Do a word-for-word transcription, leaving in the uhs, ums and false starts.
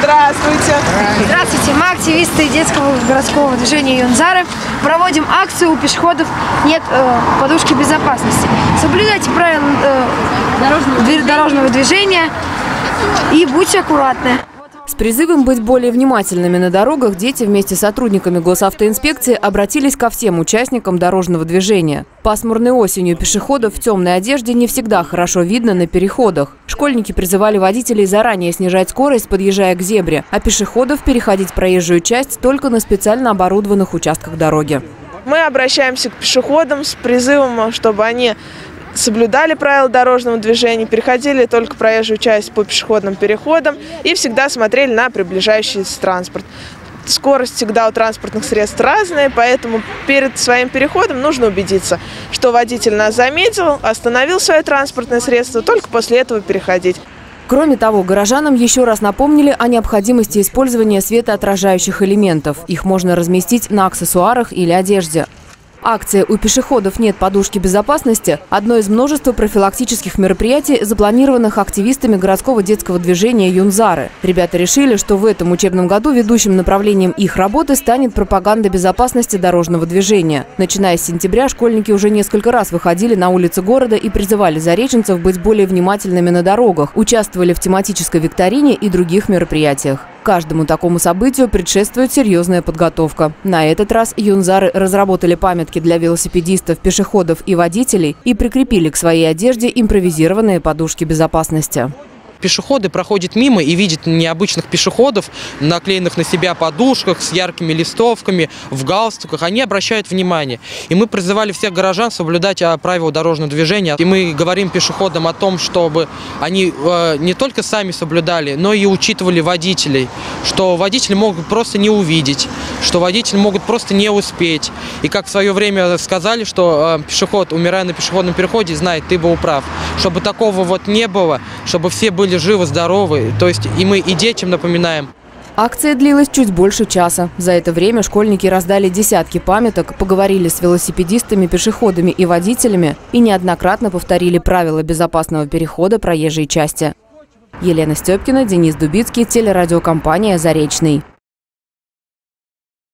Здравствуйте. Здравствуйте. Мы, активисты детского городского движения Юнзары, проводим акцию «У пешеходов нет э, подушки безопасности». Соблюдайте правила э, дорожного, дорожного движения и будьте аккуратны. С призывом быть более внимательными на дорогах дети вместе с сотрудниками госавтоинспекции обратились ко всем участникам дорожного движения. Пасмурной осенью пешеходов в темной одежде не всегда хорошо видно на переходах. Школьники призывали водителей заранее снижать скорость, подъезжая к зебре, а пешеходов переходить проезжую часть только на специально оборудованных участках дороги. Мы обращаемся к пешеходам с призывом, чтобы они соблюдали правила дорожного движения, переходили только проезжую часть по пешеходным переходам и всегда смотрели на приближающийся транспорт. Скорость всегда у транспортных средств разная, поэтому перед своим переходом нужно убедиться, что водитель нас заметил, остановил свое транспортное средство, только после этого переходить. Кроме того, горожанам еще раз напомнили о необходимости использования светоотражающих элементов. Их можно разместить на аксессуарах или одежде. Акция «У пешеходов нет подушки безопасности» – одно из множества профилактических мероприятий, запланированных активистами городского детского движения Юнзары. Ребята решили, что в этом учебном году ведущим направлением их работы станет пропаганда безопасности дорожного движения. Начиная с сентября школьники уже несколько раз выходили на улицы города и призывали зареченцев быть более внимательными на дорогах, участвовали в тематической викторине и других мероприятиях. Каждому такому событию предшествует серьезная подготовка. На этот раз юнзары разработали памятки для велосипедистов, пешеходов и водителей и прикрепили к своей одежде импровизированные подушки безопасности. Пешеходы проходят мимо и видят необычных пешеходов, наклеенных на себя подушках, с яркими листовками, в галстуках. Они обращают внимание. И мы призывали всех горожан соблюдать правила дорожного движения. И мы говорим пешеходам о том, чтобы они э, не только сами соблюдали, но и учитывали водителей. Что водители могут просто не увидеть, что водители могут просто не успеть. И как в свое время сказали, что э, пешеход, умирая на пешеходном переходе, знает, ты был прав. Чтобы такого вот не было, чтобы все были живы, здоровы, то есть и мы и детям напоминаем. Акция длилась чуть больше часа. За это время школьники раздали десятки памяток, поговорили с велосипедистами, пешеходами и водителями и неоднократно повторили правила безопасного перехода проезжей части. Елена Степкина, Денис Дубицкий, телерадиокомпания «Заречный».